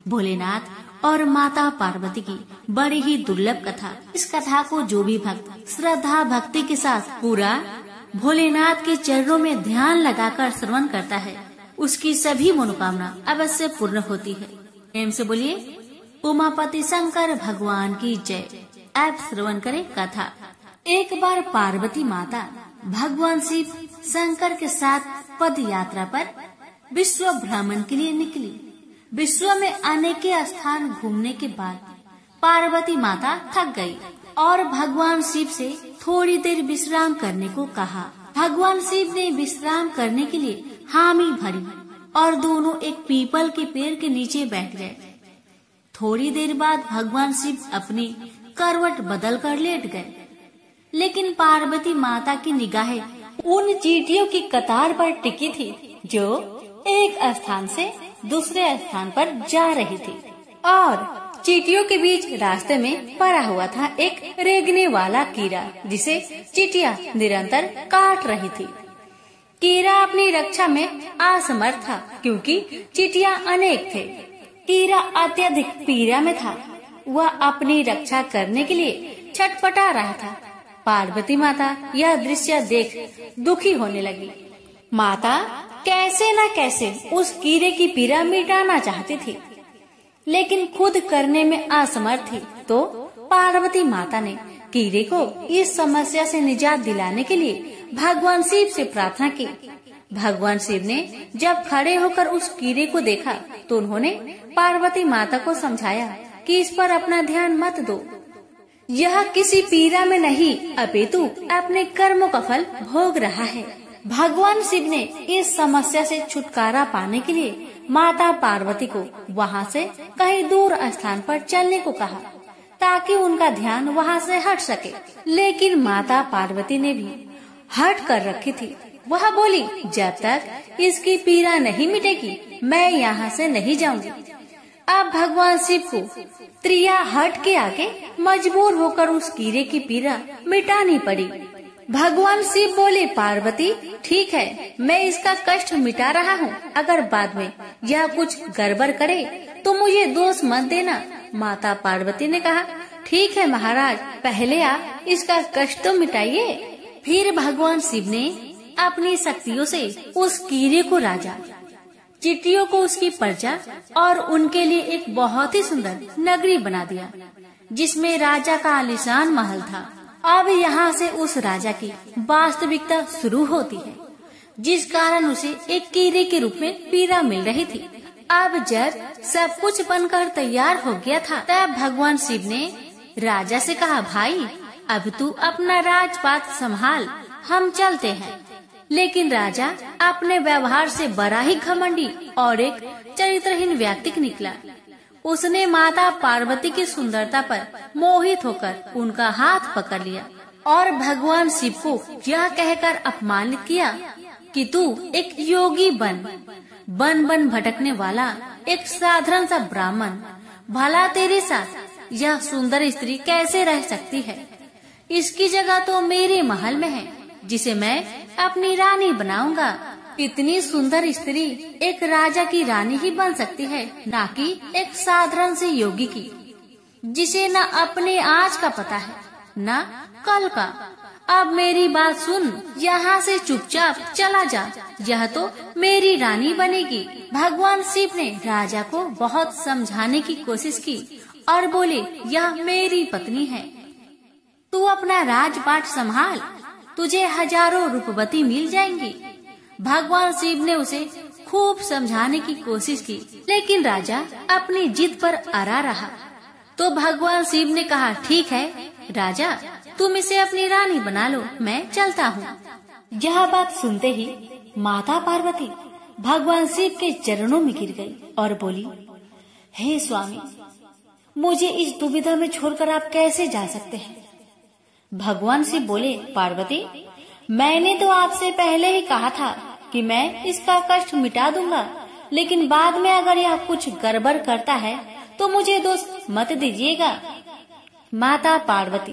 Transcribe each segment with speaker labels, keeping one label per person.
Speaker 1: भोलेनाथ और माता पार्वती की बड़ी ही दुर्लभ कथा। इस कथा को जो भी भक्त श्रद्धा भक्ति के साथ पूरा भोलेनाथ के चरणों में ध्यान लगाकर श्रवण करता है, उसकी सभी मनोकामना अवश्य पूर्ण होती है। प्रेम से बोलिए उमापति शंकर भगवान की जय। आप श्रवण करें कथा। एक बार पार्वती माता भगवान शिव शंकर के साथ पद यात्रा पर विश्व भ्रमण के लिए निकली। विश्व में अनेक स्थान घूमने के बाद पार्वती माता थक गई और भगवान शिव से थोड़ी देर विश्राम करने को कहा। भगवान शिव ने विश्राम करने के लिए हामी भरी और दोनों एक पीपल के पेड़ के नीचे बैठ गए। थोड़ी देर बाद भगवान शिव अपनी करवट बदल कर लेट गए, लेकिन पार्वती माता की निगाहें उन चींटियों की कतार पर टिकी थी जो एक स्थान से दूसरे स्थान पर जा रही थी और चींटियों के बीच रास्ते में पड़ा हुआ था एक रेंगने वाला कीड़ा, जिसे चींटियां निरंतर काट रही थी। कीड़ा अपनी रक्षा में असमर्थ था क्योंकि चींटियां अनेक थे। कीड़ा अत्यधिक पीड़ा में था। वह अपनी रक्षा करने के लिए छटपटा रहा था। पार्वती माता यह दृश्य देख दुखी होने लगी। माता कैसे न कैसे उस कीड़े की पीड़ा मिटाना चाहती थी, लेकिन खुद करने में असमर्थ थी। तो पार्वती माता ने कीड़े को इस समस्या से निजात दिलाने के लिए भगवान शिव से प्रार्थना की। भगवान शिव ने जब खड़े होकर उस कीड़े को देखा तो उन्होंने पार्वती माता को समझाया कि इस पर अपना ध्यान मत दो, यह किसी पीड़ा में नहीं अपितु अपने कर्मों का फल भोग रहा है। भगवान शिव ने इस समस्या से छुटकारा पाने के लिए माता पार्वती को वहाँ से कहीं दूर स्थान पर चलने को कहा ताकि उनका ध्यान वहाँ से हट सके, लेकिन माता पार्वती ने भी हट कर रखी थी। वह बोली, जब तक इसकी पीड़ा नहीं मिटेगी मैं यहाँ से नहीं जाऊंगी। अब भगवान शिव को त्रिया हट के आगे मजबूर होकर उस कीड़े की पीड़ा मिटानी पड़ी। भगवान शिव बोले, पार्वती ठीक है, मैं इसका कष्ट मिटा रहा हूँ। अगर बाद में यह कुछ गड़बड़ करे तो मुझे दोष मत देना। माता पार्वती ने कहा, ठीक है महाराज, पहले आप इसका कष्ट तो मिटाइए। फिर भगवान शिव ने अपनी शक्तियों से उस कीड़े को राजा, चींटियों को उसकी प्रजा और उनके लिए एक बहुत ही सुंदर नगरी बना दिया, जिसमें राजा का आलीशान महल था। अब यहाँ से उस राजा की वास्तविकता शुरू होती है, जिस कारण उसे एक कीड़े के रूप में पीड़ा मिल रही थी। अब जब सब कुछ बनकर तैयार हो गया था, तब भगवान शिव ने राजा से कहा, भाई अब तू अपना राजपाट संभाल, हम चलते हैं। लेकिन राजा अपने व्यवहार से बड़ा ही घमंडी और एक चरित्रहीन व्यक्ति निकला। उसने माता पार्वती की सुंदरता पर मोहित होकर उनका हाथ पकड़ लिया और भगवान शिव को यह कहकर अपमानित किया कि तू एक योगी बन बन भटकने वाला एक साधारण सा ब्राह्मण, भला तेरे साथ यह सुंदर स्त्री कैसे रह सकती है? इसकी जगह तो मेरे महल में है, जिसे मैं अपनी रानी बनाऊंगा। इतनी सुंदर स्त्री एक राजा की रानी ही बन सकती है, न कि एक साधारण से योगी की, जिसे न अपने आज का पता है न कल का। अब मेरी बात सुन, यहाँ से चुपचाप चला जा, यह तो मेरी रानी बनेगी। भगवान शिव ने राजा को बहुत समझाने की कोशिश की और बोले, यह मेरी पत्नी है, तू अपना राजपाट संभाल, तुझे हजारों रूपवती मिल जाएंगी। भगवान शिव ने उसे खूब समझाने की कोशिश की, लेकिन राजा अपनी जिद पर अड़ा रहा। तो भगवान शिव ने कहा, ठीक है राजा, तुम इसे अपनी रानी बना लो, मैं चलता हूँ। यह बात सुनते ही माता पार्वती भगवान शिव के चरणों में गिर गई और बोली, हे स्वामी, मुझे इस दुविधा में छोड़कर आप कैसे जा सकते हैं? भगवान शिव बोले, पार्वती, मैंने तो आपसे पहले ही कहा था कि मैं इसका कष्ट मिटा दूंगा, लेकिन बाद में अगर यह कुछ गड़बड़ करता है तो मुझे दोष मत दीजिएगा। माता पार्वती,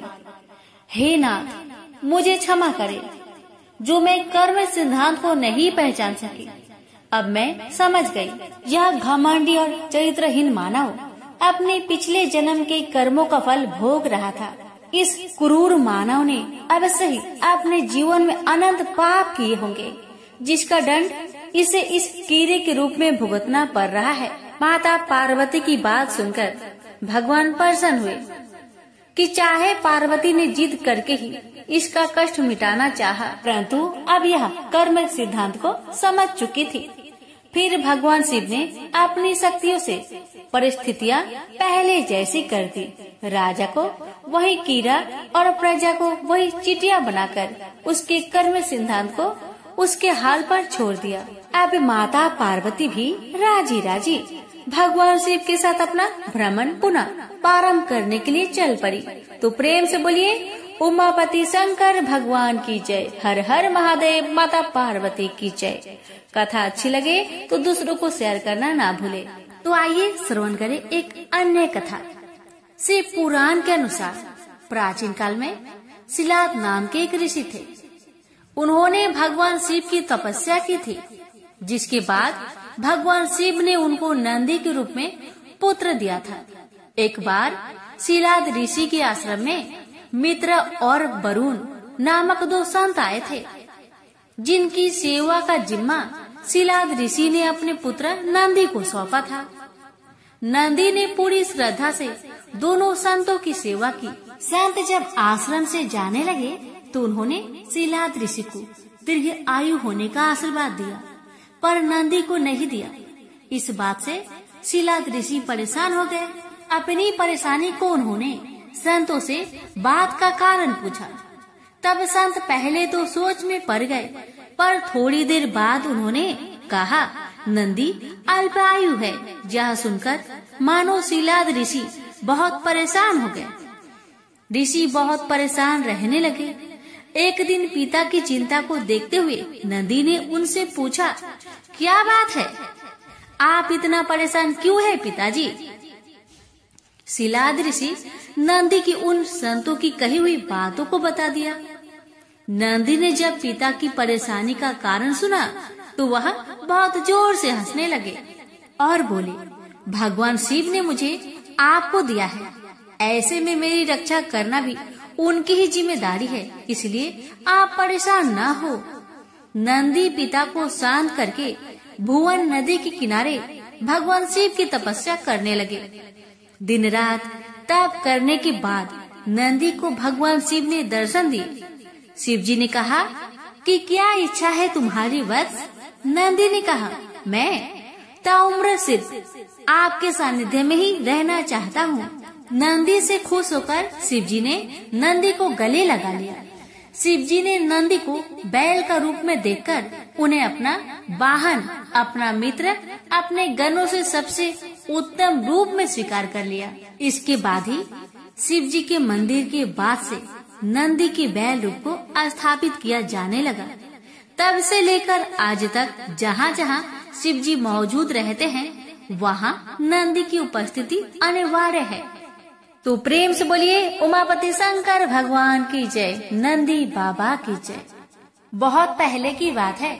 Speaker 1: हे नाथ, मुझे क्षमा करे जो मैं कर्म सिद्धांत को नहीं पहचान सकी। अब मैं समझ गई, यह घमंडी और चरित्रहीन मानव अपने पिछले जन्म के कर्मों का फल भोग रहा था। इस क्रूर मानव ने अवश्य ही अपने जीवन में अनंत पाप किए होंगे, जिसका दंड इसे इस कीड़े के रूप में भुगतना पड़ रहा है। माता पार्वती की बात सुनकर भगवान प्रसन्न हुए कि चाहे पार्वती ने जिद करके ही इसका कष्ट मिटाना चाहा, परंतु अब यह कर्म सिद्धांत को समझ चुकी थी। फिर भगवान शिव ने अपनी शक्तियों से परिस्थितियां पहले जैसी कर दी। राजा को वही कीड़ा और प्रजा को वही चींटियां बनाकर उसके कर्म सिद्धांत को उसके हाल पर छोड़ दिया। अब माता पार्वती भी राजी राजी भगवान शिव के साथ अपना भ्रमण पुनः प्रारंभ करने के लिए चल पड़ी। तो प्रेम से बोलिए, उमापति शंकर भगवान की जय। हर हर महादेव, माता पार्वती की जय। कथा अच्छी लगे तो दूसरों को शेयर करना ना भूले। तो आइए श्रवण करें एक अन्य कथा। शिव पुराण के अनुसार प्राचीन काल में शिलाद नाम के एक ऋषि थे। उन्होंने भगवान शिव की तपस्या की थी, जिसके बाद भगवान शिव ने उनको नंदी के रूप में पुत्र दिया था। एक बार शिलाद ऋषि के आश्रम में मित्र और वरुण नामक 2 संत आए थे, जिनकी सेवा का जिम्मा शिलाद ऋषि ने अपने पुत्र नंदी को सौंपा था। नंदी ने पूरी श्रद्धा से दोनों संतों की सेवा की। संत जब आश्रम से जाने लगे तो उन्होंने शिलाद ऋषि को दीर्घ आयु होने का आशीर्वाद दिया, पर नंदी को नहीं दिया। इस बात से शिलाद ऋषि परेशान हो गए। अपनी परेशानी को उन्होंने संतों से बात का कारण पूछा। तब संत पहले तो सोच में पड़ गए, पर थोड़ी देर बाद उन्होंने कहा, नंदी अल्प आयु है। यह सुनकर मानो शिलाद ऋषि बहुत परेशान हो गए। ऋषि बहुत परेशान रहने लगे। एक दिन पिता की चिंता को देखते हुए नंदी ने उनसे पूछा, क्या बात है, आप इतना परेशान क्यों है पिताजी? शिलाद ऋषि नंदी की उन संतों की कही हुई बातों को बता दिया। नंदी ने जब पिता की परेशानी का कारण सुना तो वह बहुत जोर से हंसने लगे और बोले, भगवान शिव ने मुझे आपको दिया है, ऐसे में मेरी रक्षा करना भी उनकी ही जिम्मेदारी है, इसलिए आप परेशान ना हो। नंदी पिता को शांत करके भुवन नदी के किनारे भगवान शिव की तपस्या करने लगे। दिन रात तप करने के बाद नंदी को भगवान शिव ने दर्शन दिए। शिव जी ने कहा कि क्या इच्छा है तुम्हारी वत्स? नंदी ने कहा, मैं ताउम्र सिर्फ आपके सानिध्य में ही रहना चाहता हूँ। नंदी से खुश होकर शिव जी ने नंदी को गले लगा लिया। शिव जी ने नंदी को बैल का रूप में देखकर उन्हें अपना वाहन, अपना मित्र, अपने गणों से सबसे उत्तम रूप में स्वीकार कर लिया। इसके बाद ही शिव जी के मंदिर के बाद से नंदी के बैल रूप को स्थापित किया जाने लगा। तब से लेकर आज तक जहाँ जहाँ शिव जी मौजूद रहते हैं, वहाँ नंदी की उपस्थिति अनिवार्य है। तो प्रेम से बोलिए, उमापति शंकर भगवान की जय, नंदी बाबा की जय। बहुत पहले की बात है,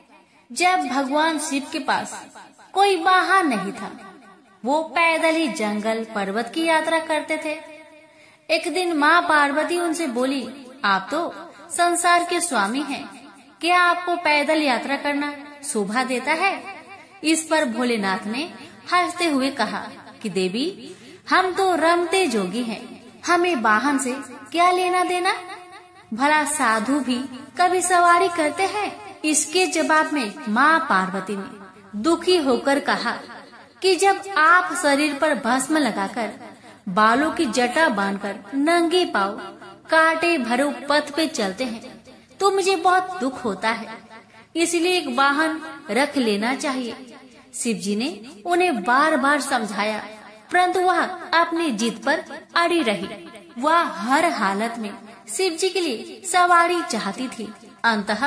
Speaker 1: जब भगवान शिव के पास कोई वाहन नहीं था। वो पैदल ही जंगल पर्वत की यात्रा करते थे। एक दिन माँ पार्वती उनसे बोली, आप तो संसार के स्वामी हैं, क्या आपको पैदल यात्रा करना शोभा देता है? इस पर भोलेनाथ ने हंसते हुए कहा कि देवी, हम तो रमते जोगी हैं, हमें वाहन से क्या लेना देना? भला साधु भी कभी सवारी करते हैं? इसके जवाब में माँ पार्वती ने दुखी होकर कहा कि जब आप शरीर पर भस्म लगाकर, बालों की जटा बांधकर, नंगे पांव कांटे भरे पथ पे चलते हैं तो मुझे बहुत दुख होता है, इसलिए एक वाहन रख लेना चाहिए। शिव जी ने उन्हें बार बार समझाया, परंतु वह अपनी जिद पर अड़ी रही। वह हर हालत में शिव जी के लिए सवारी चाहती थी। अंततः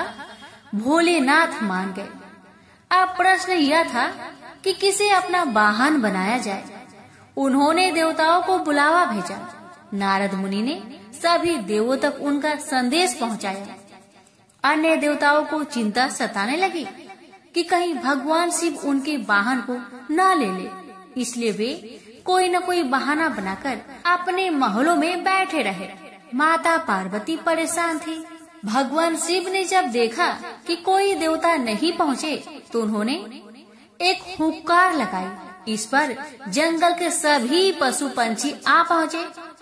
Speaker 1: भोलेनाथ मान गए। अब प्रश्न यह था कि किसे अपना वाहन बनाया जाए। उन्होंने देवताओं को बुलावा भेजा। नारद मुनि ने सभी देवों तक उनका संदेश पहुंचाया। अन्य देवताओं को चिंता सताने लगी कि कहीं भगवान शिव उनके वाहन को न ले ले, इसलिए वे कोई न कोई बहाना बनाकर अपने महलों में बैठे रहे। माता पार्वती परेशान थी। भगवान शिव ने जब देखा कि कोई देवता नहीं पहुँचे तो उन्होंने एक हुंकार लगाई। इस पर जंगल के सभी पशु पंछी आ पहुँचे।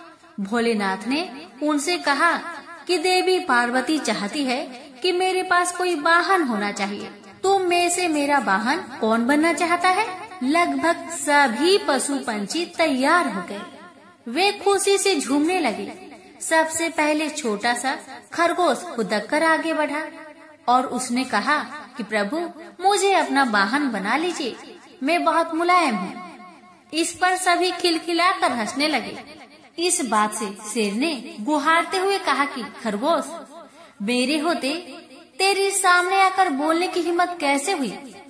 Speaker 1: भोलेनाथ ने उनसे कहा कि देवी पार्वती चाहती है कि मेरे पास कोई वाहन होना चाहिए। तुम में से मेरा वाहन कौन बनना चाहता है? लगभग सभी पशु पंछी तैयार हो गए। वे खुशी से झूमने लगे। सबसे पहले छोटा सा खरगोश खुदक कर आगे बढ़ा और उसने कहा कि प्रभु, मुझे अपना वाहन बना लीजिए, मैं बहुत मुलायम हूँ। इस पर सभी खिलखिलाकर हंसने लगे। इस बात से शेर ने गुहारते हुए कहा कि खरगोश, मेरे होते तेरे सामने आकर बोलने की हिम्मत कैसे हुई?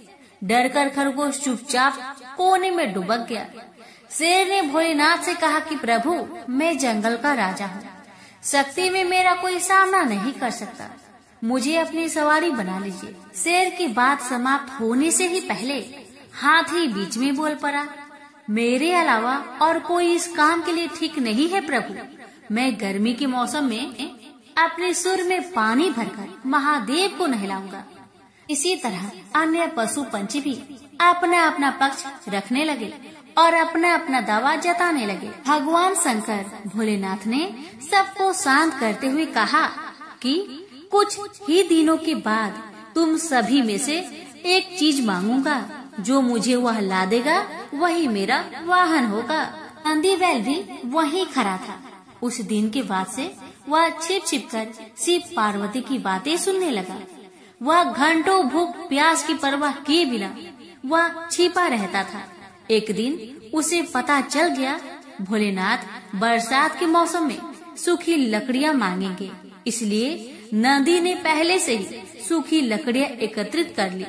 Speaker 1: डरकर खरगोश चुपचाप कोने में डुबक गया। शेर ने भोलेनाथ से कहा कि प्रभु, मैं जंगल का राजा हूँ, शक्ति में मेरा कोई सामना नहीं कर सकता, मुझे अपनी सवारी बना लीजिए। शेर की बात समाप्त होने से ही पहले हाथी बीच में बोल पड़ा, मेरे अलावा और कोई इस काम के लिए ठीक नहीं है प्रभु। मैं गर्मी के मौसम में अपने सुर में पानी भरकर महादेव को नहलाऊंगा। इसी तरह अन्य पशु पंछी भी अपना अपना पक्ष रखने लगे और अपना अपना दावा जताने लगे। भगवान शंकर भोलेनाथ ने सबको शांत करते हुए कहा कि कुछ ही दिनों के बाद तुम सभी में से एक चीज मांगूंगा, जो मुझे वह ला देगा वही मेरा वाहन होगा। नंदी बैल भी वहीं खड़ा था। उस दिन के बाद से वह छिप छिप कर शिव पार्वती की बातें सुनने लगा। वह घंटों भूख प्यास की परवाह किए बिना वह छिपा रहता था। एक दिन उसे पता चल गया भोलेनाथ बरसात के मौसम में सूखी लकड़ियां मांगेंगे, इसलिए नंदी ने पहले से ही सूखी लकड़ियां एकत्रित कर ली।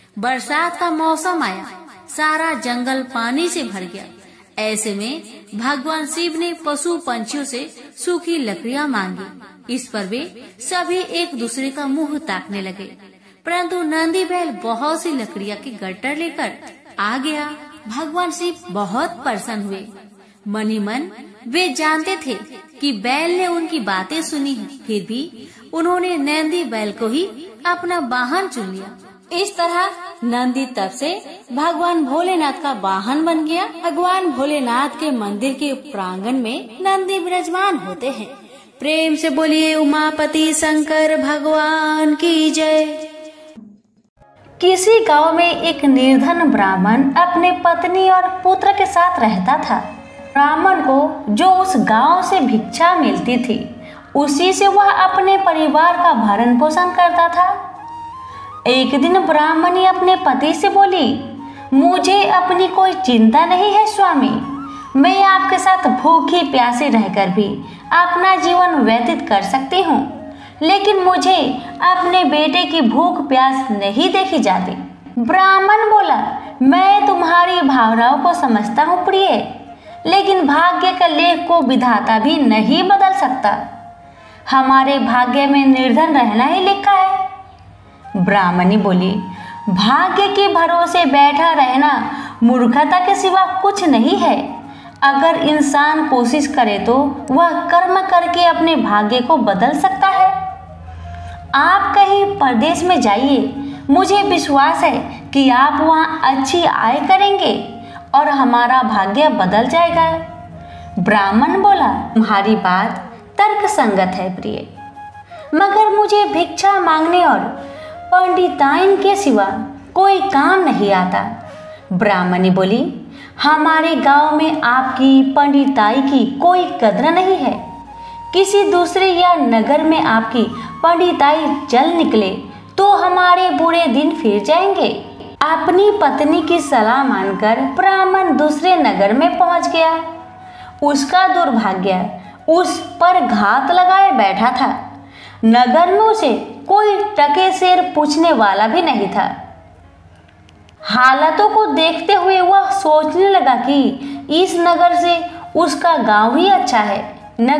Speaker 1: बरसात का मौसम आया, सारा जंगल पानी से भर गया। ऐसे में भगवान शिव ने पशु पंछियों से सूखी लकड़ियां मांगी। इस पर वे सभी एक दूसरे का मुंह ताकने लगे, परंतु नंदी बैल बहुत सी लकड़ियां के गट्टर लेकर आ गया। भगवान शिव बहुत प्रसन्न हुए। मन ही मन वे जानते थे कि बैल ने उनकी बातें सुनी है, फिर भी उन्होंने नंदी बैल को ही अपना वाहन चुन लिया। इस तरह नंदी तब से भगवान भोलेनाथ का वाहन बन गया। भगवान भोलेनाथ के मंदिर के प्रांगण में नंदी विराजमान होते हैं। प्रेम से बोलिए उमापति शंकर भगवान की जय। किसी गांव में एक निर्धन ब्राह्मण अपने पत्नी और पुत्र के साथ रहता था। ब्राह्मण को जो उस गांव से भिक्षा मिलती थी, उसी से वह अपने परिवार का भरण पोषण करता था। एक दिन ब्राह्मणी अपने पति से बोली, मुझे अपनी कोई चिंता नहीं है स्वामी, मैं आपके साथ भूखी प्यासी रहकर भी अपना जीवन व्यतीत कर सकती हूँ, लेकिन मुझे अपने बेटे की भूख प्यास नहीं देखी जाती। ब्राह्मण बोला, मैं तुम्हारी भावनाओं को समझता हूँ प्रिय, लेकिन भाग्य का लेख को विधाता भी नहीं बदल सकता। हमारे भाग्य में निर्धन रहना ही लिखा है। ब्राह्मणी बोली, भाग्य के भरोसे बैठा रहना मूर्खता के सिवा कुछ नहीं है। अगर इंसान कोशिश करे तो वह कर्म करके अपने भाग्य को बदल सकता है। आप कहीं परदेश में जाइए, मुझे विश्वास है कि आप वहाँ अच्छी आय करेंगे और हमारा भाग्य बदल जाएगा। ब्राह्मण बोला, तुम्हारी बात तर्क संगत है प्रिय, मगर मुझे भिक्षा मांगने और पंडिताइन के सिवा कोई काम नहीं आता। ब्राह्मणी बोली, हमारे गांव में आपकी पंडिताई की कोई कदर नहीं है। किसी दूसरे या नगर में आपकी पंडिताई चल निकले तो हमारे बुरे दिन फिर जाएंगे। अपनी पत्नी की सलाह मानकर ब्राह्मण दूसरे नगर में पहुंच गया। उसका दुर्भाग्य उस पर घात लगाए बैठा था। नगर में उसे कोई टके शेर पूछने वाला भी नहीं था। हालातों को देखते हुए वह सोचने लगा कि इस नगर से उसका गांव ही अच्छा है।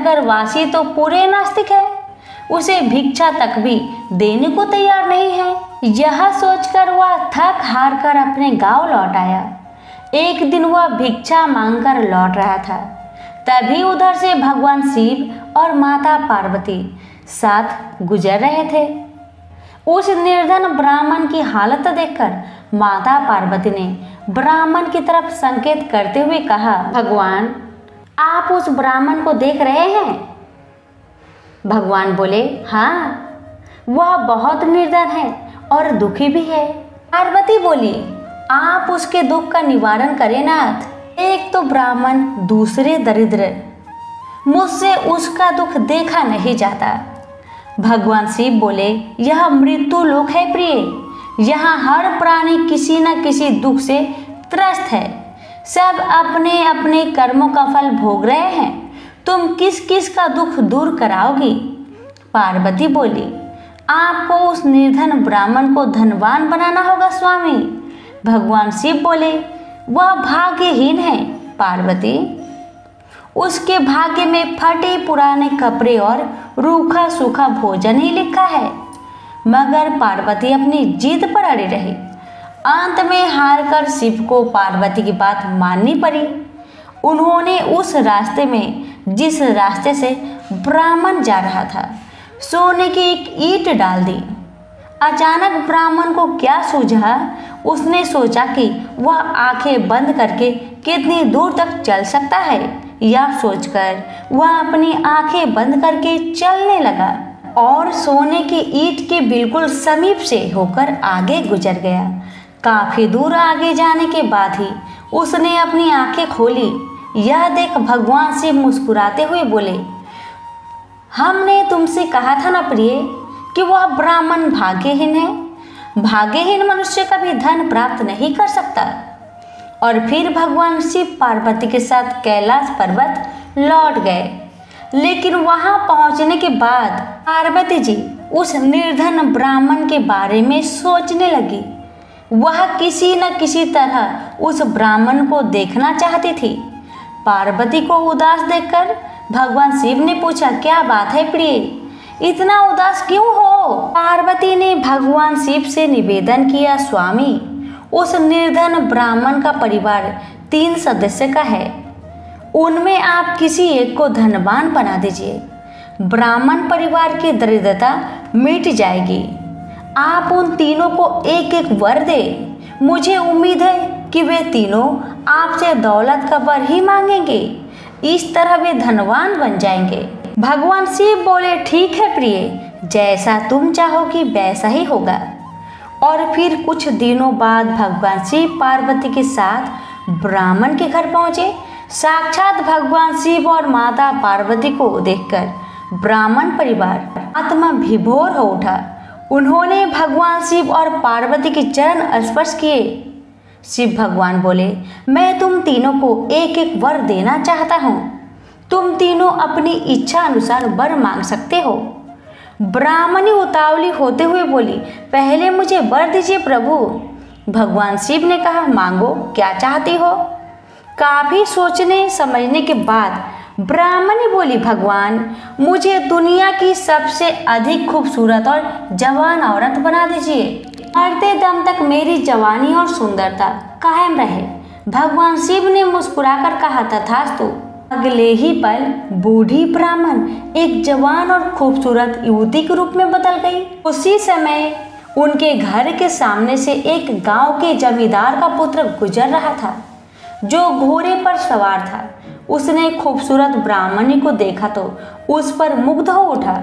Speaker 1: नगरवासी तो पूरे नास्तिक है, उसे भिक्षा तक भी देने को तैयार नहीं है। यह सोचकर वह थक हार कर अपने गांव लौट आया। एक दिन वह भिक्षा मांगकर लौट रहा था, तभी उधर से भगवान शिव और माता पार्वती साथ गुजर रहे थे। उस निर्धन ब्राह्मण की हालत देखकर माता पार्वती ने ब्राह्मण की तरफ संकेत करते हुए कहा, भगवान, आप उस ब्राह्मण को देख रहे हैं? भगवान बोले, हाँ, वह बहुत निर्धन है और दुखी भी है। पार्वती बोली, आप उसके दुख का निवारण करें नाथ। एक तो ब्राह्मण, दूसरे दरिद्र, मुझसे उसका दुख देखा नहीं जाता। भगवान शिव बोले, यह मृत्यु लोक है प्रिय, यहाँ हर प्राणी किसी न किसी दुख से त्रस्त है। सब अपने अपने कर्मों का फल भोग रहे हैं, तुम किस किस का दुख दूर कराओगी? पार्वती बोली, आपको उस निर्धन ब्राह्मण को धनवान बनाना होगा स्वामी। भगवान शिव बोले, वह भाग्यहीन है पार्वती, उसके भाग्य में फटे पुराने कपड़े और रूखा सूखा भोजन ही लिखा है। मगर पार्वती अपनी जिद पर अड़ी रही। अंत में हार कर शिव को पार्वती की बात माननी पड़ी। उन्होंने उस रास्ते में, जिस रास्ते से ब्राह्मण जा रहा था, सोने की एक ईंट डाल दी। अचानक ब्राह्मण को क्या सूझा, उसने सोचा कि वह आंखें बंद करके कितनी दूर तक चल सकता है। यह सोचकर वह अपनी आंखें बंद करके चलने लगा और सोने की ईंट के बिल्कुल समीप से होकर आगे गुजर गया। काफी दूर आगे जाने के बाद ही उसने अपनी आंखें खोली। यह देख भगवान शिव मुस्कुराते हुए बोले, हमने तुमसे कहा था ना प्रिय कि वह ब्राह्मण भाग्यहीन है। भाग्यहीन मनुष्य कभी धन प्राप्त नहीं कर सकता। और फिर भगवान शिव पार्वती के साथ कैलाश पर्वत लौट गए। लेकिन वहां पहुंचने के बाद पार्वती जी उस निर्धन ब्राह्मण के बारे में सोचने लगी। वह किसी न किसी तरह उस ब्राह्मण को देखना चाहती थी। पार्वती को उदास देखकर भगवान शिव ने पूछा, क्या बात है प्रिय, इतना उदास क्यों हो? पार्वती ने भगवान शिव से निवेदन किया, स्वामी, उस निर्धन ब्राह्मण का परिवार 3 सदस्य का है। उनमें आप किसी एक को धनवान बना दीजिए। ब्राह्मण परिवार की दरिद्रता मिट जाएगी। आप उन तीनों को एक एक वर दे। मुझे उम्मीद है कि वे तीनों आपसे दौलत का वर ही मांगेंगे। इस तरह वे धनवान बन जाएंगे। भगवान शिव बोले, ठीक है प्रिय, जैसा तुम चाहोगी वैसा ही होगा। और फिर कुछ दिनों बाद भगवान शिव पार्वती के साथ ब्राह्मण के घर पहुंचे। साक्षात भगवान शिव और माता पार्वती को देखकर ब्राह्मण परिवार आत्मा विभोर हो उठा। उन्होंने भगवान शिव और पार्वती के चरण स्पर्श किए। शिव भगवान बोले, मैं तुम तीनों को एक एक वर देना चाहता हूँ। तुम तीनों अपनी इच्छा अनुसार वर मांग सकते हो। ब्राह्मणी उतावली होते हुए बोली, पहले मुझे वर दीजिए प्रभु। भगवान शिव ने कहा, मांगो, क्या चाहती हो? काफी सोचने समझने के बाद ब्राह्मणी बोली, भगवान, मुझे दुनिया की सबसे अधिक खूबसूरत और जवान औरत बना दीजिए। मरते दम तक मेरी जवानी और सुंदरता कायम रहे। भगवान शिव ने मुस्कुराकर कहा, तथास्तु। अगले ही पल बूढ़ी ब्राह्मण एक जवान और खूबसूरत युवती के रूप में बदल गई। उसी समय उनके घर के सामने से एक गांव के जमींदार का पुत्र गुजर रहा था, जो घोड़े पर सवार था। उसने खूबसूरत ब्राह्मणी को देखा तो उस पर मुग्ध हो उठा।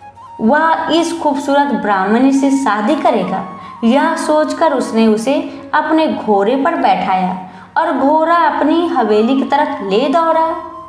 Speaker 1: वह इस खूबसूरत ब्राह्मणी से शादी करेगा। यह सोचकर उसने उसे अपने घोड़े पर बैठाया और घोड़ा अपनी हवेली की तरफ ले दौड़ा।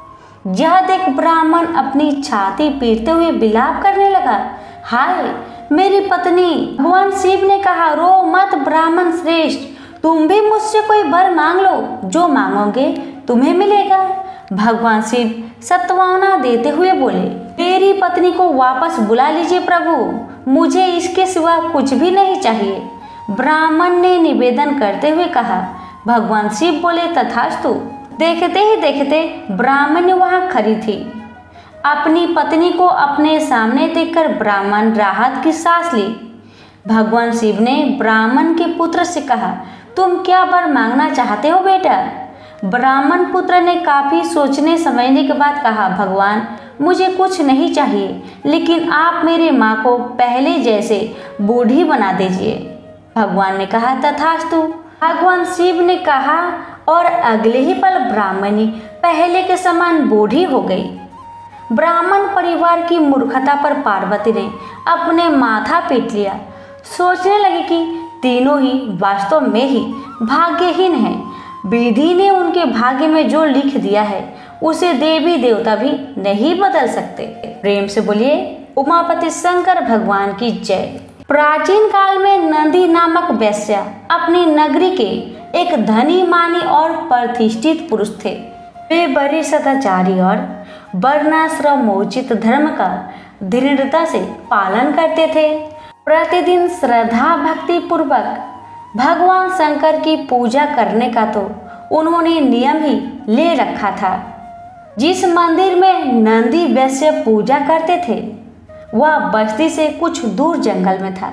Speaker 1: यह देख ब्राह्मण अपनी छाती पीटते हुए विलाप करने लगा, हाय मेरी पत्नी। भगवान शिव ने कहा, रो मत ब्राह्मण श्रेष्ठ, तुम भी मुझसे कोई वर मांग लो, जो मांगोगे तुम्हें मिलेगा। भगवान शिव सत्वाना देते हुए बोले, मेरी पत्नी को वापस बुला लीजिए प्रभु, मुझे इसके सिवा कुछ भी नहीं चाहिए। ब्राह्मण ने निवेदन करते हुए कहा। भगवान शिव बोले, तथास्तु। देखते ही देखते ब्राह्मण वहां खड़ी थी। अपनी पत्नी को अपने सामने देखकर ब्राह्मण राहत की सांस ली।
Speaker 2: भगवान शिव ने ब्राह्मण के पुत्र से कहा, तुम क्या वर मांगना चाहते हो बेटा? ब्राह्मण पुत्र ने काफी सोचने समझने के बाद कहा, भगवान मुझे कुछ नहीं चाहिए, लेकिन आप मेरे माँ को पहले जैसे बूढ़ी बना दीजिए। भगवान ने कहा, तथास्तु। भगवान शिव ने कहा और अगले ही पल ब्राह्मणी पहले के समान बूढ़ी हो गई। ब्राह्मण परिवार की मूर्खता पर पार्वती ने अपने माथा पीट लिया। सोचने लगी कि तीनों ही वास्तव में ही भाग्यहीन हैं। विधि ने उनके भाग्य में जो लिख दिया है उसे देवी देवता भी नहीं बदल सकते। प्रेम से बोलिए उमापति शंकर भगवान की जय। प्राचीन काल में नंदी नामक वैश्य अपनी नगरी के एक धनी मानी और प्रतिष्ठित पुरुष थे। वे बड़े सदाचारी और वर्णाश्रमोचित धर्म का दृढ़ता से पालन करते थे। प्रतिदिन श्रद्धा भक्ति पूर्वक भगवान शंकर की पूजा करने का तो उन्होंने नियम ही ले रखा था। जिस मंदिर में नंदी वैश्य पूजा करते थे वह बस्ती से कुछ दूर जंगल में था।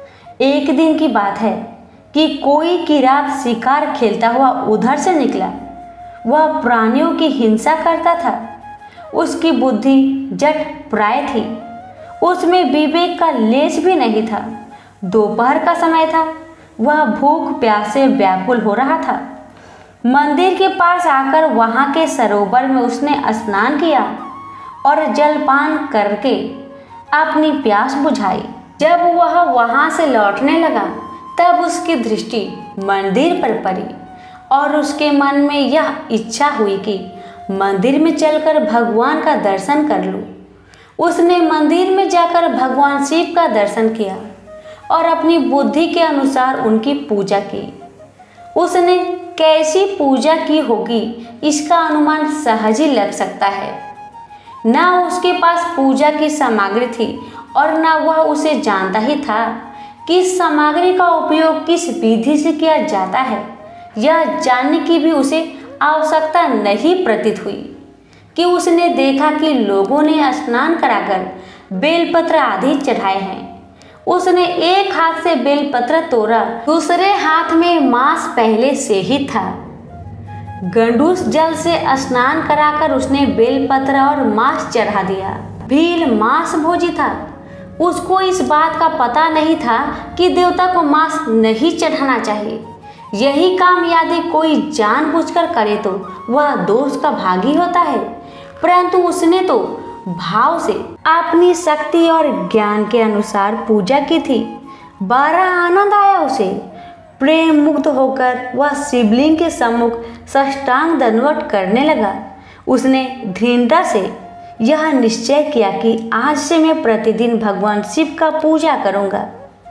Speaker 2: एक दिन की बात है कि कोई किरात शिकार खेलता हुआ उधर से निकला। वह प्राणियों की हिंसा करता था। उसकी बुद्धि जट प्राय थी। उसमें विवेक का लेश भी नहीं था। दोपहर का समय था। वह भूख प्यास से व्याकुल हो रहा था। मंदिर के पास आकर वहां के सरोवर में उसने स्नान किया और जलपान करके अपनी प्यास बुझाई। जब वह वहां से लौटने लगा तब उसकी दृष्टि मंदिर पर पड़ी और उसके मन में यह इच्छा हुई कि मंदिर में चलकर भगवान का दर्शन कर लूं। उसने मंदिर में जाकर भगवान शिव का दर्शन किया और अपनी बुद्धि के अनुसार उनकी पूजा की। उसने कैसी पूजा की होगी इसका अनुमान सहज ही लग सकता है। न उसके पास पूजा की सामग्री थी और न वह उसे जानता ही था कि इस सामग्री का उपयोग किस विधि से किया जाता है। यह जानने की भी उसे आवश्यकता नहीं प्रतीत हुई कि उसने देखा कि लोगों ने स्नान कराकर बेलपत्र आदि चढ़ाए हैं। उसने एक हाथ से बेलपत्र तोड़ा, दूसरे हाथ में मांस पहले से ही था। गंडूस जल से स्नान कराकर उसने बेलपत्र और मांस चढ़ा दिया। भील मांस भोजी था। उसको इस बात का पता नहीं था कि देवता को मांस नहीं चढ़ाना चाहिए। यही काम यदि कोई जानबूझकर करे तो वह दोष का भागी होता है, परंतु उसने तो भाव से अपनी शक्ति और ज्ञान के अनुसार पूजा की थी। बड़ा आनंद आया उसे। प्रेम मुक्त होकर वह शिवलिंग के सम्मुख साष्टांग दंडवत करने लगा। उसने दृढ़ता से यह निश्चय किया कि आज से मैं प्रतिदिन भगवान शिव का पूजा करूंगा।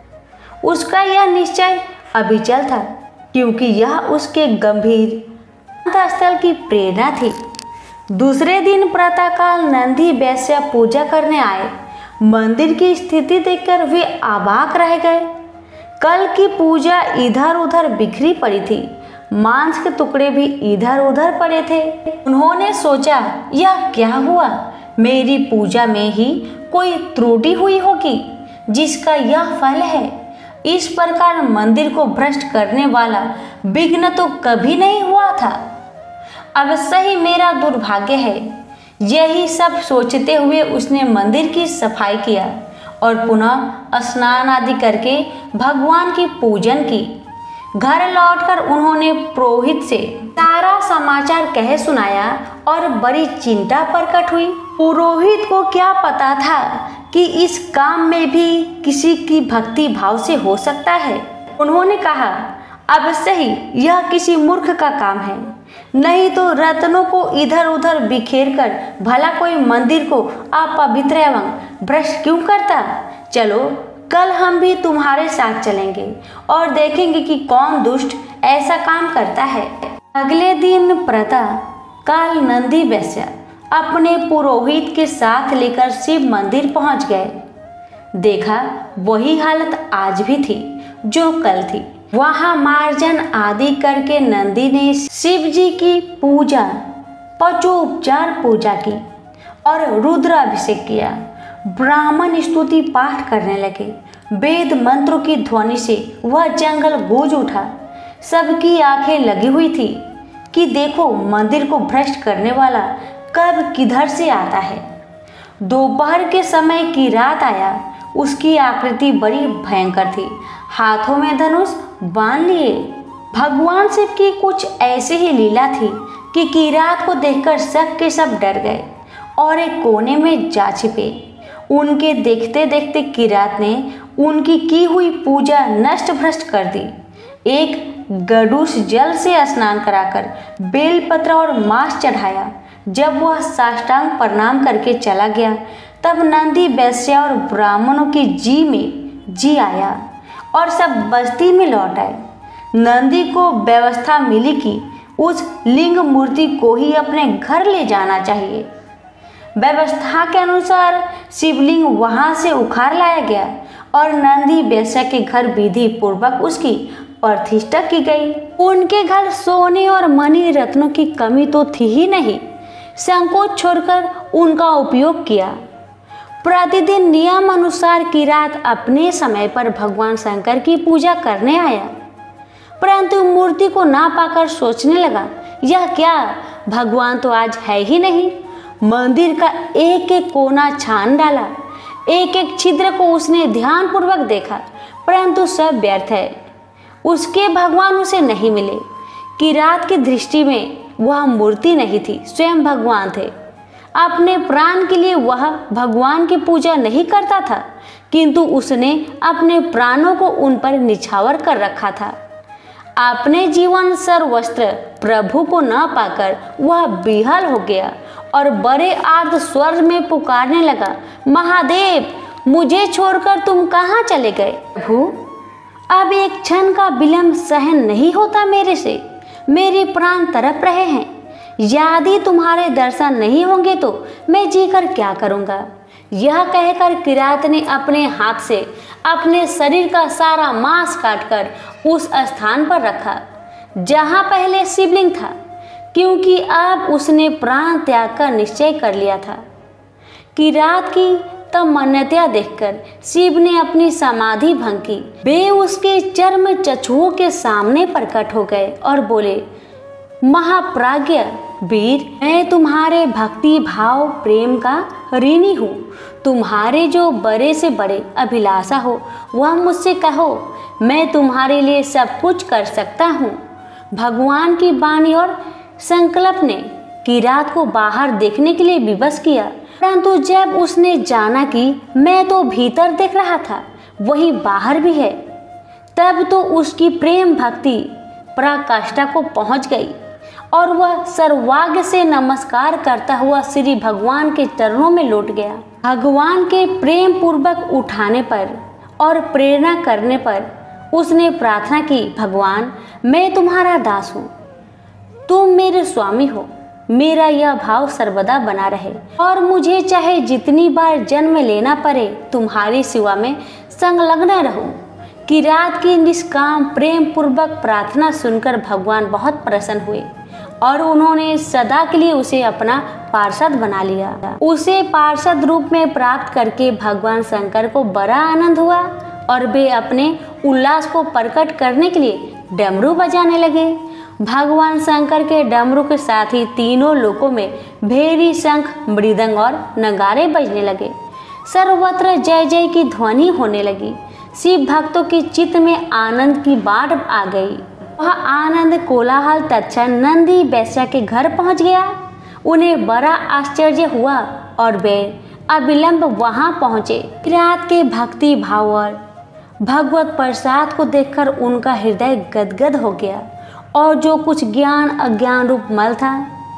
Speaker 2: उसका यह निश्चय अविचल था क्योंकि यह उसके गंभीर अंतःस्थल की प्रेरणा थी। दूसरे दिन प्रातःकाल नंदी वैश्य पूजा करने आए। मंदिर की स्थिति देखकर वे अवाक रह गए। कल की पूजा इधर उधर बिखरी पड़ी थी। मांस के टुकड़े भी इधर उधर पड़े थे। उन्होंने सोचा, यह क्या हुआ? मेरी पूजा में ही कोई त्रुटि हुई होगी जिसका यह फल है। इस प्रकार मंदिर को भ्रष्ट करने वाला विघ्न तो कभी नहीं हुआ था। अवश्य ही मेरा दुर्भाग्य है। यही सब सोचते हुए उसने मंदिर की सफाई किया और पुनः स्नान आदि करके भगवान की पूजन की। घर लौटकर उन्होंने पुरोहित से सारा समाचार कह सुनाया और बड़ी चिंता प्रकट हुई। पुरोहित को क्या पता था कि इस काम में भी किसी की भक्ति भाव से हो सकता है। उन्होंने कहा, अवश्य ही यह किसी मूर्ख का काम है, नहीं तो रत्नों को इधर उधर बिखेर कर भला कोई मंदिर को अपवित्र एवं भ्रष्ट क्यों करता। चलो कल हम भी तुम्हारे साथ चलेंगे और देखेंगे कि कौन दुष्ट ऐसा काम करता है। अगले दिन प्रातः काल नंदी वैश्य अपने पुरोहित के साथ लेकर शिव मंदिर पहुंच गए। देखा वही हालत आज भी थी जो कल थी। वहां मार्जन आदि करके नंदी ने शिव जी की पूजा, पचोपचार पूजा की और रुद्राभिषेक किया। ब्राह्मण स्तुति पाठ करने लगे। वेद मंत्रों की ध्वनि से वह जंगल गूंज उठा। सबकी आंखें लगी हुई थी कि देखो मंदिर को भ्रष्ट करने वाला कब किधर से आता है। दोपहर के समय की रात आया। उसकी आकृति बड़ी भयंकर थी, हाथों में धनुष बांध लिए। भगवान शिव की कुछ ऐसी ही लीला थी कि किरात को देखकर सब के सब डर गए और एक कोने में जा छिपे। उनके देखते देखते किरात ने उनकी की हुई पूजा नष्ट भ्रष्ट कर दी। एक गडूस जल से स्नान कराकर बेलपत्र और मांस चढ़ाया। जब वह साष्टांग प्रणाम करके चला गया तब नंदी वैश्या और ब्राह्मणों की जी में जी आया और सब बस्ती में लौट आए। नंदी को व्यवस्था मिली कि उस लिंग मूर्ति को ही अपने घर ले जाना चाहिए। व्यवस्था के अनुसार शिवलिंग वहां से उखाड़ लाया गया और नंदी वैश्या के घर विधि पूर्वक उसकी प्रतिष्ठा की गई। उनके घर सोने और मणि रत्नों की कमी तो थी ही नहीं। संकोच छोड़कर उनका उपयोग किया। प्रतिदिन नियम अनुसार किरात अपने समय पर भगवान शंकर की पूजा करने आया, परंतु मूर्ति को ना पाकर सोचने लगा, यह क्या, भगवान तो आज है ही नहीं। मंदिर का एक एक कोना छान डाला। एक एक छिद्र को उसने ध्यानपूर्वक देखा, परंतु सब व्यर्थ है। उसके भगवान उसे नहीं मिले। किरात की दृष्टि में वह मूर्ति नहीं थी, स्वयं भगवान थे। अपने प्राण के लिए वह भगवान की पूजा नहीं करता था, किंतु उसने अपने प्राणों को उन पर निछावर कर रखा था। अपने जीवन सर्वस्त्र प्रभु को न पाकर वह विहल हो गया और बड़े आर्त स्वर में पुकारने लगा, महादेव, मुझे छोड़कर तुम कहाँ चले गए? प्रभु, अब एक क्षण का विलंब सहन नहीं होता मेरे से। मेरे प्राण तड़प रहे हैं। यदि तुम्हारे दर्शन नहीं होंगे तो मैं जीकर क्या करूँगा? यह कहकर किरात ने अपने हाथ से अपने शरीर का सारा मांस काटकर उस स्थान पर रखा जहाँ पहले शिवलिंग था, क्योंकि अब उसने प्राण त्याग का निश्चय कर लिया था। किरात की तमन्नता देखकर शिव ने अपनी समाधि भंग की। वे उसके चर्म चक्षुओं के सामने प्रकट हो गए और बोले, महाप्राज्ञ वीर, मैं तुम्हारे भक्ति भाव प्रेम का ऋणी हूँ। तुम्हारे जो बड़े से बड़े अभिलाषा हो वह मुझसे कहो, मैं तुम्हारे लिए सब कुछ कर सकता हूँ। भगवान की वाणी और संकल्प ने किरात को बाहर देखने के लिए विवश किया, परंतु जब उसने जाना कि मैं तो भीतर देख रहा था, वही बाहर भी है, तब तो उसकी प्रेम भक्ति पराकाष्ठा को पहुंच गई और वह सर्वाग्र से नमस्कार करता हुआ श्री भगवान के चरणों में लौट गया। भगवान के प्रेम पूर्वक उठाने पर और प्रेरणा करने पर उसने प्रार्थना की, भगवान, मैं तुम्हारा दास हूँ, तुम मेरे स्वामी हो। मेरा यह भाव सर्वदा बना रहे और मुझे चाहे जितनी बार जन्म लेना पड़े तुम्हारी सेवा में संलग्न रहूं। किरात की निष्काम प्रेम पूर्वक प्रार्थना सुनकर भगवान बहुत प्रसन्न हुए और उन्होंने सदा के लिए उसे अपना पार्षद बना लिया। उसे पार्षद रूप में प्राप्त करके भगवान शंकर को बड़ा आनंद हुआ और वे अपने उल्लास को प्रकट करने के लिए डमरू बजाने लगे। भगवान शंकर के डमरू के साथ ही तीनों लोकों में भेरी, शंख, मृदंग और नगारे बजने लगे। सर्वत्र जय जय की ध्वनि होने लगी। शिव भक्तों के चित्त में आनंद की बाढ़ आ गई। वह आनंद कोलाहल तत्क्षण नंदी वैश्या के घर पहुंच गया। उन्हें बड़ा आश्चर्य हुआ और वे अविलंब वहां पहुंचे। किरात के भक्ति भाव और भगवत प्रसाद को देखकर उनका हृदय गदगद हो गया और जो कुछ ज्ञान अज्ञान रूप मल था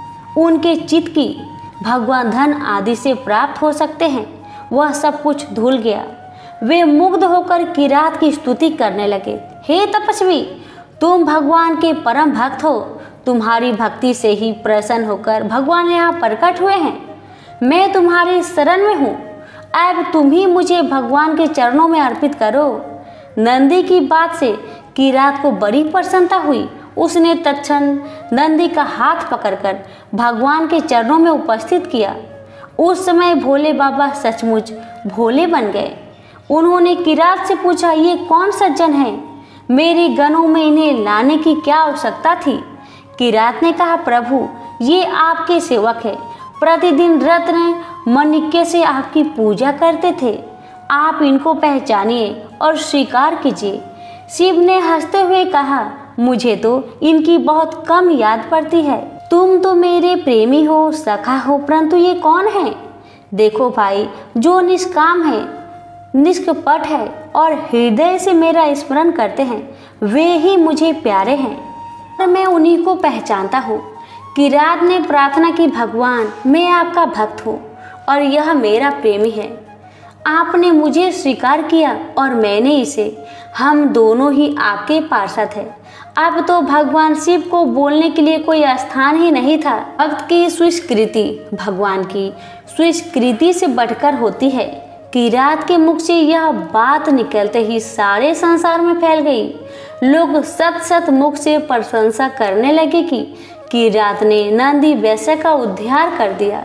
Speaker 2: उनके चित्त की भगवान धन आदि से प्राप्त हो सकते हैं, वह सब कुछ धुल गया। वे मुग्ध होकर किरात की स्तुति करने लगे। हे तपस्वी, तुम भगवान के परम भक्त हो। तुम्हारी भक्ति से ही प्रसन्न होकर भगवान यहाँ प्रकट हुए हैं। मैं तुम्हारी शरण में हूँ। अब तुम ही मुझे भगवान के चरणों में अर्पित करो। नंदी की बात से किरात को बड़ी प्रसन्नता हुई। उसने तत्क्षण नंदी का हाथ पकड़कर भगवान के चरणों में उपस्थित किया। उस समय भोले बाबा सचमुच भोले बन गए। उन्होंने किरात से पूछा, ये कौन सज्जन है? मेरे गनों में इन्हें लाने की क्या आवश्यकता थी? किरात ने कहा, प्रभु ये आपके सेवक है, प्रतिदिन रत्न माणिक्य से आपकी पूजा करते थे। आप इनको पहचानिए और स्वीकार कीजिए। शिव ने हंसते हुए कहा, मुझे तो इनकी बहुत कम याद पड़ती है। तुम तो मेरे प्रेमी हो, सखा हो, परंतु ये कौन है? देखो भाई, जो निष्काम है, निष्कपट है और हृदय से मेरा स्मरण करते हैं, वे ही मुझे प्यारे हैं और मैं उन्हीं को पहचानता हूँ। किरात ने प्रार्थना की, भगवान मैं आपका भक्त हूँ और यह मेरा प्रेमी है। आपने मुझे स्वीकार किया और मैंने इसे। हम दोनों ही आपके पार्षद हैं। अब तो भगवान शिव को बोलने के लिए कोई स्थान ही नहीं था। भक्त की स्वीकृति भगवान की स्वीकृति से बढ़कर होती है। किरात के मुख से यह बात निकलते ही सारे संसार में फैल गई। लोग सत सत मुख से प्रशंसा करने लगे कि किरात ने नंदी वैश्य का उद्धार कर दिया।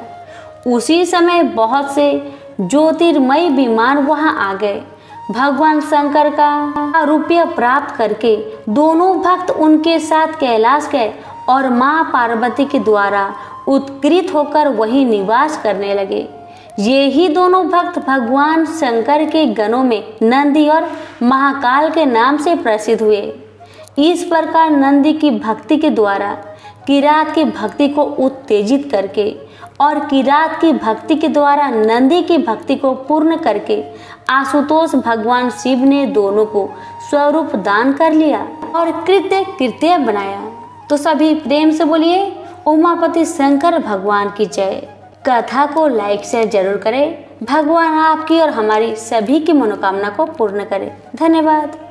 Speaker 2: उसी समय बहुत से ज्योतिर्मय विमान वहां आ गए। भगवान शंकर का रुपया प्राप्त करके दोनों भक्त उनके साथ कैलाश गए और मां पार्वती के द्वारा उत्कृत होकर वहीं निवास करने लगे। ये ही दोनों भक्त भगवान शंकर के गणों में नंदी और महाकाल के नाम से प्रसिद्ध हुए। इस प्रकार नंदी की भक्ति के द्वारा किरात की भक्ति को उत्तेजित करके और किरात की भक्ति के द्वारा नंदी की भक्ति को पूर्ण करके आशुतोष भगवान शिव ने दोनों को स्वरूप दान कर लिया और कृत्य बनाया। तो सभी प्रेम से बोलिए उमापति शंकर भगवान की जय। कथा को लाइक शेयर जरूर करें। भगवान आपकी और हमारी सभी की मनोकामना को पूर्ण करें। धन्यवाद।